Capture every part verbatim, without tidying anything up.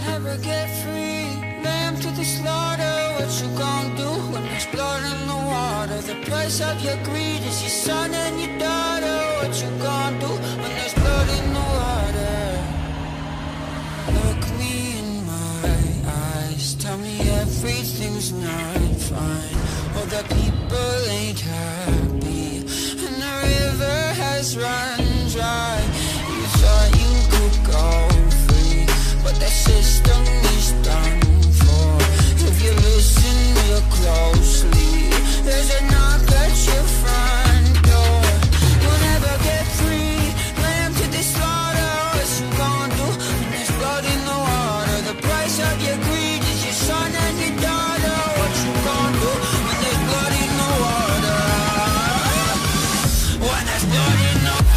never get free. Lamb to the slaughter, what you gon' do when there's blood in the water? The price of your greed is your son and your daughter. What you gon' do when there's blood in the water? Look me in my eyes, tell me everything's not fine. All the people ain't happy, and the river has run dry. You thought you could go free, but that system is done for. If you listen real closely, there's a knock at your front door. You'll never get free. Lamb to the slaughter, what you gon' do when there's blood in the water? The price of your greed is your son and your daughter. What you gon' do when there's blood in the water? When there's blood in the water.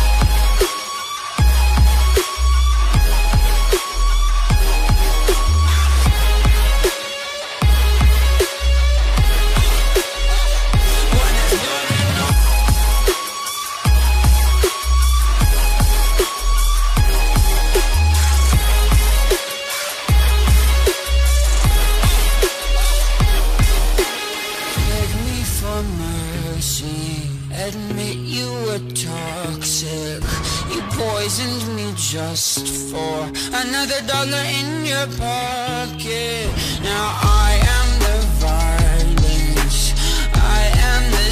Admit you were toxic. You poisoned me just for another dollar in your pocket. Now I am the violence, I am the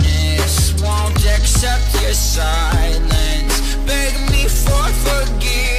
sickness. Won't accept your silence. Beg me for forgiveness.